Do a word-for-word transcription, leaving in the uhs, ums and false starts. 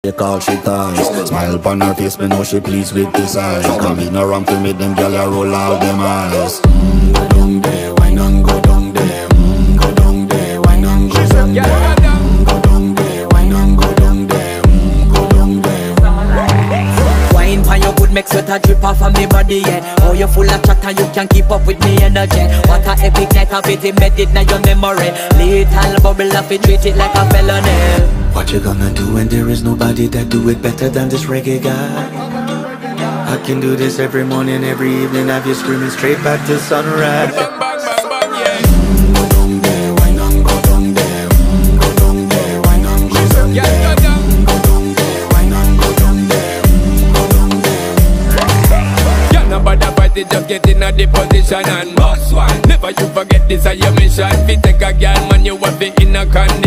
She call she ties. Smile upon her face, me know she pleased with this eyes. Come in around to make them gyal a roll out them eyes. Mm, go down there, wine and go down there. Mm, go down there, wine and go down there. Mm, go down there, wine and go down there. Mm, go down there. Wine pan your good make sweat a drip off of me body, yeah. Oh, you full of chat and you can keep up with me energy. What a epic night of it, embedded in your memory. Little bubble of it, treat it like a felony. What you gonna do when there is nobody that do it better than this reggae guy? I can do this every morning, every evening, have you screaming straight back to sunrise. Bang, bang, bang, bang, yeah. Mm, go down there, wine and go down there. Mm, go down there, wine and go down there. Mm, go down there, wine and go down there. Mm, go down there. Yeah, nobody fight it, just get in a the position and boss one. Never you forget this is your mission. If you take a girl, man, you have it in a condition.